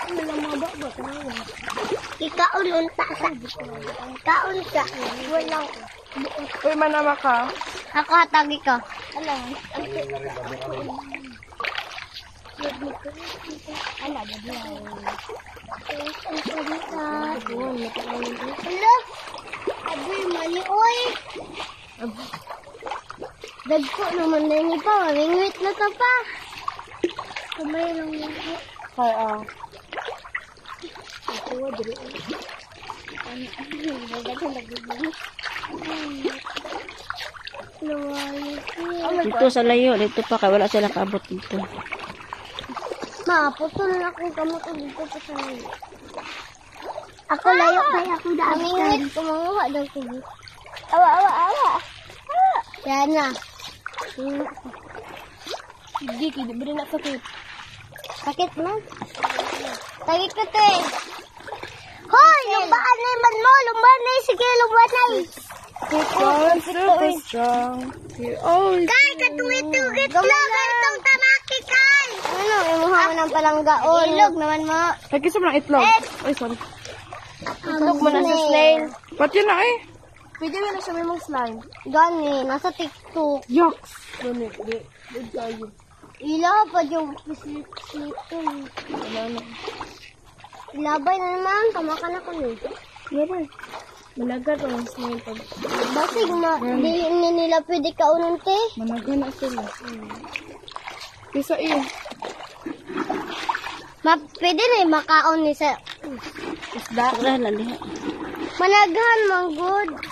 Ikaon unta sa. Kaon ka. Walang. Uy, manama ka. Ako hatagi ka. Alam. Ala, hello. Aboy, mani, oy. Dagko naman na niya pa. Mamingwit na ka pa. Kamay lang niya. Kaya, Ako, dito. Dito sa layo, dito pa kaya wala sila kaabot dito. Ma, putol na akong kamot dito pa sa layo. Ako layo kaya ako daan. Mamingwit, kumanguha daw ko. Awa, awa, awa. Yan na. hindi, hindi ba rin sakit? Sakit mo? Sakit ko, te. Hoy, lumbaan na yung mo. Lumbaan na yung sige, lumbaan na yung. Because super strong. Kay, katuwit-tuwit lang. Itong tamaki, Kay. Ano, imuha mo ng palanggaon. Ilog naman mo. Nagkisa mo ng itlog. Ay, sorry. Itlog mo na sa snail. Ba't yun na eh? Pwede mo na siya may mong slime. Gani, nasa TikTok. Yucks! Ganit, di tayo. Ilaw pa yung pislit-slito. Ilabay na naman, tamakan ako nun. Labay. Malaga to ang snail pag. Basig na, di nila pwede kaunan, te. Managa na sila. Isa eh. Pwede na yung makaon ni sa Isda. Wala na liha. managhan, manggod.